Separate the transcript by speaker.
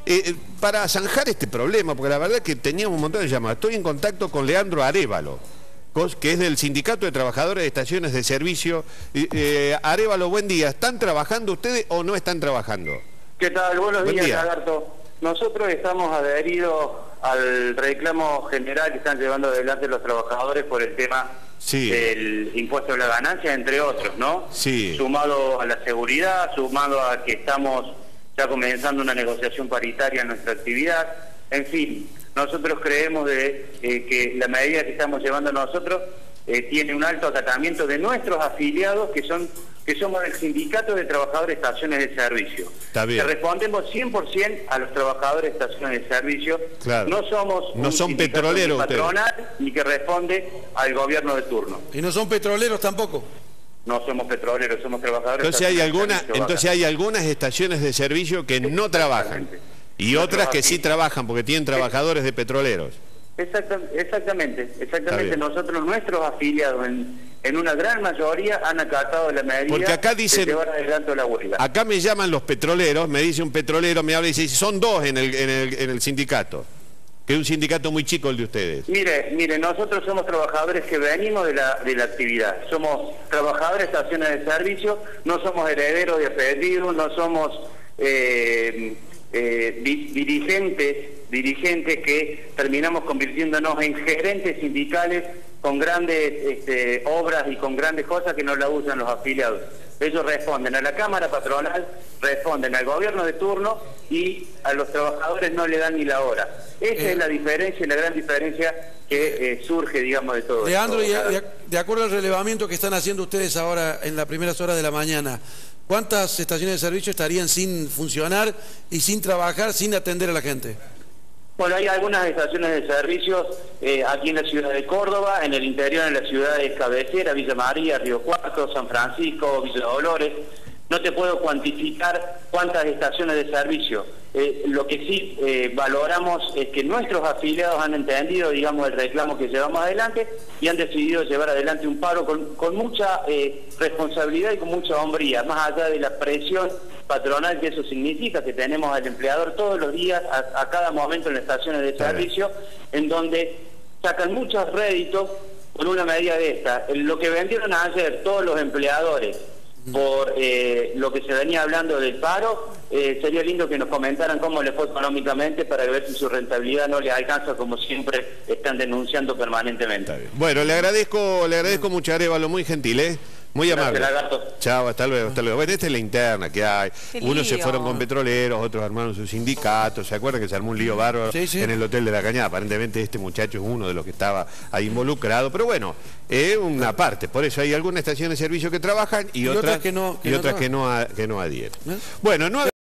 Speaker 1: para zanjar este problema, porque la verdad es que teníamos un montón de llamadas. Estoy en contacto con Leandro Arévalo, que es del Sindicato de Trabajadores de Estaciones de Servicio. Arévalo, buen día. ¿Están trabajando ustedes o no están trabajando?
Speaker 2: ¿Qué tal? Buenos
Speaker 1: Buen
Speaker 2: días,
Speaker 1: día.
Speaker 2: Lagarto. Nosotros estamos adheridos al reclamo general que están llevando adelante los trabajadores por el tema del impuesto de la ganancia, entre otros, ¿no?
Speaker 1: Sí.
Speaker 2: Sumado a la seguridad, sumado a que estamos ya comenzando una negociación paritaria en nuestra actividad. En fin, nosotros creemos que la medida que estamos llevando nosotros tiene un alto acatamiento de nuestros afiliados, que somos el Sindicato de Trabajadores de Estaciones de Servicio.
Speaker 1: Está bien.
Speaker 2: Que respondemos 100% a los trabajadores de estaciones de servicio.
Speaker 1: Claro.
Speaker 2: No somos
Speaker 1: no son
Speaker 2: sindicato
Speaker 1: petroleros
Speaker 2: patronal ni que responde al gobierno de turno.
Speaker 3: ¿Y no son petroleros tampoco?
Speaker 2: No somos petroleros, somos trabajadores.
Speaker 1: Entonces hay algunas estaciones de servicio que no trabajan y otras que sí trabajan porque tienen trabajadores de petroleros.
Speaker 2: Exactamente. Nosotros, nuestros afiliados, en una gran mayoría han acatado la medida.
Speaker 1: Porque acá dicen,
Speaker 2: de llevar adelante la huelga.
Speaker 1: Acá me llaman los petroleros, me dice un petrolero, me habla y dice, son dos en el sindicato, que es un sindicato muy chico el de ustedes.
Speaker 2: Mire, nosotros somos trabajadores que venimos de la actividad, somos trabajadores de estaciones de servicio, no somos herederos de apellidos, no somos dirigentes que terminamos convirtiéndonos en gerentes sindicales con grandes obras y con grandes cosas que no la usan los afiliados. Ellos responden a la Cámara Patronal, responden al gobierno de turno y a los trabajadores no le dan ni la hora. Esa es la diferencia, la gran diferencia que surge, digamos, de todo
Speaker 3: Leandro,
Speaker 2: esto.
Speaker 3: de acuerdo al relevamiento que están haciendo ustedes ahora en las primeras horas de la mañana, ¿cuántas estaciones de servicio estarían sin funcionar y sin trabajar, sin atender a la gente?
Speaker 2: Bueno, hay algunas estaciones de servicios aquí en la ciudad de Córdoba, en el interior, en las ciudades cabeceras, Villa María, Río Cuarto, San Francisco, Villa Dolores. No te puedo cuantificar cuántas estaciones de servicio. Lo que sí valoramos es que nuestros afiliados han entendido, digamos, el reclamo que llevamos adelante y han decidido llevar adelante un paro con mucha responsabilidad y con mucha hombría, más allá de la presión patronal que eso significa, que tenemos al empleador todos los días, a cada momento en las estaciones de servicio, en donde sacan muchos réditos con una medida de esta. Lo que vendieron ayer todos los empleadores por lo que se venía hablando del paro, sería lindo que nos comentaran cómo les fue económicamente para ver si su rentabilidad no les alcanza, como siempre están denunciando permanentemente.
Speaker 1: Bueno, le agradezco mucho, Arévalo, muy gentil, muy amable.
Speaker 2: Gracias, Lagarto.
Speaker 1: Chao, hasta luego. Bueno, esta es la interna que hay. Unos se fueron con petroleros, otros armaron sus sindicatos. ¿Se acuerdan que se armó un lío bárbaro en el Hotel de la Cañada? Aparentemente este muchacho es uno de los que estaba ahí involucrado. Pero bueno, es una parte. Por eso hay algunas estaciones de servicio que trabajan y otras que no adhieren. Bueno,